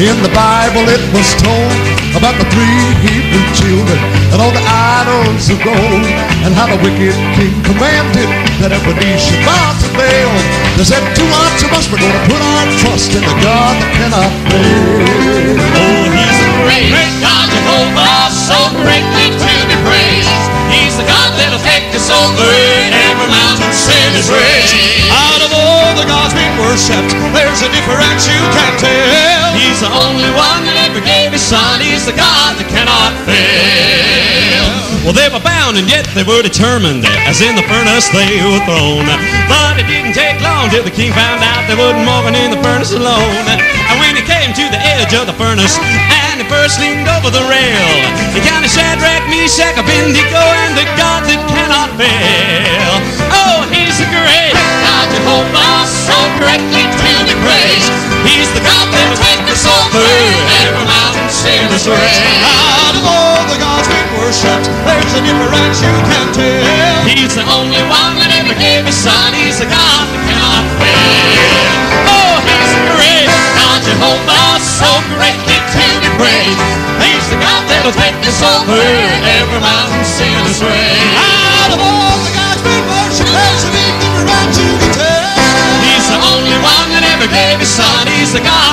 In the Bible it was told about the 3 Hebrew children and all the idols of gold, and how the wicked king commanded that every knee should bow to Baal. They said, too much of us, we're going to put our trust in the God that cannot fail. Oh, he's a great, great God, Jehovah, so greatly to be praised. He's the God that'll take us over every mountain, sin is raised. Out of all the gods being worshipped, there's a difference you can't tell. He's the only one that ever gave his son. He's the God that cannot fail. Well, they were bound and yet they were determined, as in the furnace they were thrown. But it didn't take long till the king found out they wouldn't walk in the furnace alone. And when he came to the edge of the furnace and he first leaned over the rail, he counted Shadrach, Meshach, Abednego, and the God that cannot fail. Oh, he's the great God, Jehovah, so greatly to be praised. He's the God that'll take us over every mountain, sin is raised. Out of all the gods we worshipped, there's a difference you can't tell. He's the only one that ever gave his son. He's the God that cannot fail. Oh, he's the great God, Jehovah, so greatly to be praised. He's the God that'll take us over every mountain, sin is raised. Out of all the gods we worship, there's a big difference you can tell. He's the only one that ever gave his son. He's the God